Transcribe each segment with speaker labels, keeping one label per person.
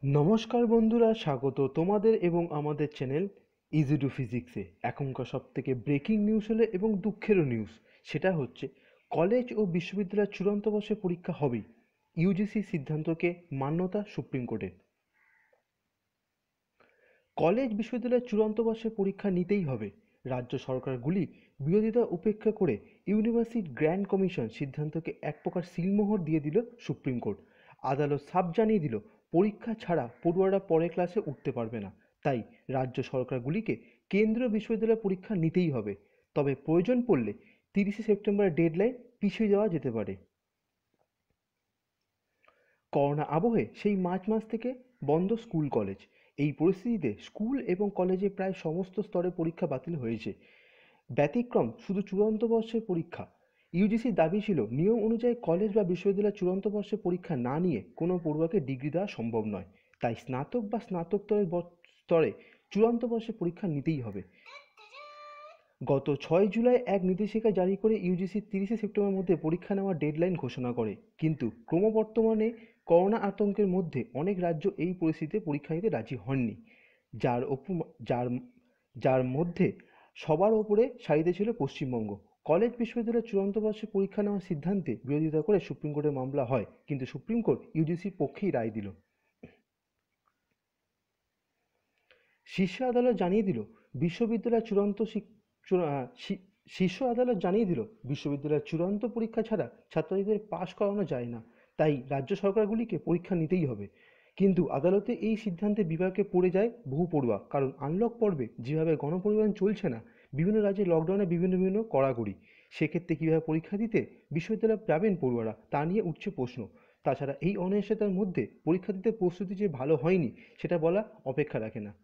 Speaker 1: নমস্কার বন্ধুরা, স্বাগত তোমাদের এবং আমাদের চ্যানেল ইজি টু ফিজিক্সে। এখনকার সব থেকে ব্রেকিং নিউজ হলে এবং দুঃখেরও নিউজ, সেটা হচ্ছে কলেজ ও বিশ্ববিদ্যালয়ের চূড়ান্ত বর্ষের পরীক্ষা হবেই। ইউজিসি সিদ্ধান্তকে মান্যতা সুপ্রিম কোর্টের। কলেজ বিশ্ববিদ্যালয়ের চূড়ান্ত বর্ষের পরীক্ষা নিতেই হবে। রাজ্য সরকারগুলি বিরোধিতা উপেক্ষা করে ইউনিভার্সিটি গ্র্যান্ড কমিশন সিদ্ধান্তকে এক প্রকার সিলমোহর দিয়ে দিল সুপ্রিম কোর্ট। আদালত সাফ জানিয়ে দিল পরীক্ষা ছাড়া পড়ুয়ারা পরের ক্লাসে উঠতে পারবে না। তাই রাজ্য সরকারগুলিকে কেন্দ্রীয় বিশ্ববিদ্যালয় পরীক্ষা নিতেই হবে। তবে প্রয়োজন পড়লে 30শে সেপ্টেম্বরের ডেডলাইন পিছিয়ে দেওয়া যেতে পারে। করোনা আবহে সেই মার্চ মাস থেকে বন্ধ স্কুল কলেজ। এই পরিস্থিতিতে স্কুল এবং কলেজে প্রায় সমস্ত স্তরে পরীক্ষা বাতিল হয়েছে। ব্যতিক্রম শুধু চূড়ান্ত বর্ষের পরীক্ষা। ইউজিসির দাবি ছিল নিয়ম অনুযায়ী কলেজ বা বিশ্ববিদ্যালয়ের চূড়ান্ত বর্ষের পরীক্ষা না নিয়ে কোনো পড়ুয়াকে ডিগ্রি দেওয়া সম্ভব নয়। তাই স্নাতক বা স্নাতকোত্তরের স্তরে চূড়ান্ত বর্ষের পরীক্ষা নিতেই হবে। গত 6 জুলাই এক নির্দেশিকা জারি করে ইউজিসি 30শে সেপ্টেম্বরের মধ্যে পরীক্ষা নেওয়ার ডেডলাইন ঘোষণা করে। কিন্তু ক্রমবর্ধমানে করোনা আতঙ্কের মধ্যে অনেক রাজ্য এই পরিস্থিতিতে পরীক্ষা নিতে রাজি হননি। যার যার যার মধ্যে সবার ওপরে সারিতে ছিল পশ্চিমবঙ্গ। কলেজ বিশ্ববিদ্যালয়ের চূড়ান্ত বর্ষে পরীক্ষা নেওয়ার সিদ্ধান্তে বিরোধিতা করে সুপ্রিম কোর্টে মামলা হয়, কিন্তু সুপ্রিম কোর্ট ইউজিসির পক্ষেই রায় দিল। শীর্ষ আদালত জানিয়ে দিল বিশ্ববিদ্যালয়ের চূড়ান্ত শীর্ষ আদালত জানিয়ে দিল বিশ্ববিদ্যালয়ের চূড়ান্ত পরীক্ষা ছাড়া ছাত্রছাত্রীদের পাশ করানো যায় না। তাই রাজ্য সরকারগুলিকে পরীক্ষা নিতেই হবে। কিন্তু আদালতে এই সিদ্ধান্তে বিপাকে পড়ে যায় বহু পড়ুয়া। কারণ আনলক পর্বে যেভাবে গণপরিবহন চলছে না, বিভিন্ন রাজ্যে লকডাউনে বিভিন্ন কড়াকড়ি, সেক্ষেত্রে কীভাবে পরীক্ষা দিতে বিশ্ববিদ্যালয়ে যাবেন পড়ুয়ারা, তা নিয়ে উঠছে প্রশ্ন। তাছাড়া এই অনিশ্চয়তার মধ্যে পরীক্ষা দিতে প্রস্তুতি যে ভালো হয়নি সেটা বলা অপেক্ষা রাখে না।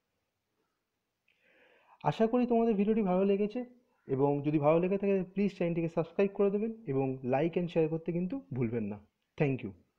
Speaker 1: আশা করি তোমাদের ভিডিওটি ভালো লেগেছে, এবং যদি ভালো লেগে থাকে প্লিজ চ্যানেলটিকে সাবস্ক্রাইব করে দেবেন এবং লাইক অ্যান্ড শেয়ার করতে কিন্তু ভুলবেন না। Thank you.